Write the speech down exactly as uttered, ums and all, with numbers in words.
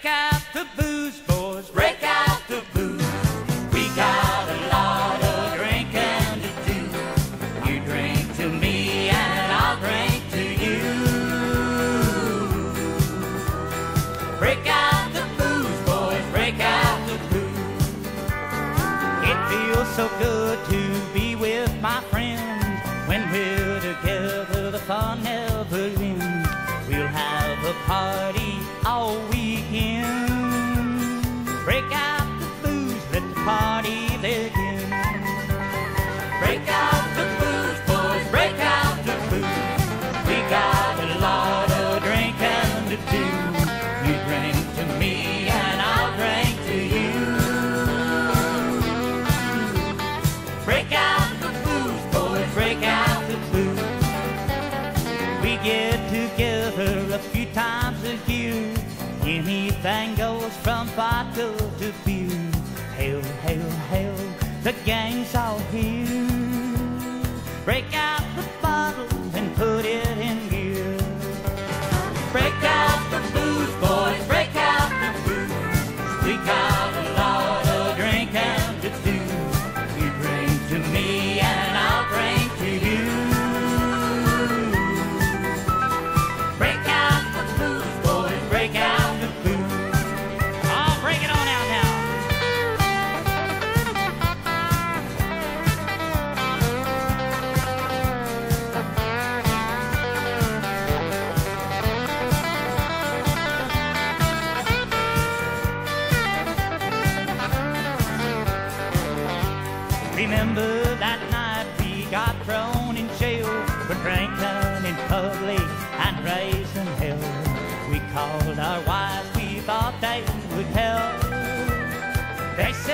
Break out the booze, boys, break out the booze. We got a lot of drinking to do. You drink to me and I'll drink to you. Break out the booze, boys, break out the booze. It feels so good to be with my friends. When we're together, the fun never ends. We'll have a party all weekend. Break out the booze, let the party begin. Break out the booze, boys, break out the booze. We got a lot of drinking to do. You drink to me and I'll drink to you. Break out the booze, boys, break out the booze. We get together a few times a year. Anything goes from vodka to beer. Hail, hail, hail, the gang's all here. Break out the bottle and put it in gear. Break out the booze, boys, break out the booze. We got a lot of drinking to do. You drink to me and I'll drink to you. Break out the booze, boys, break out the booze. Oh, break it on out now. Remember that night we got thrown in jail for drinking in public and raising hell. We called our wives, we thought they would help. They said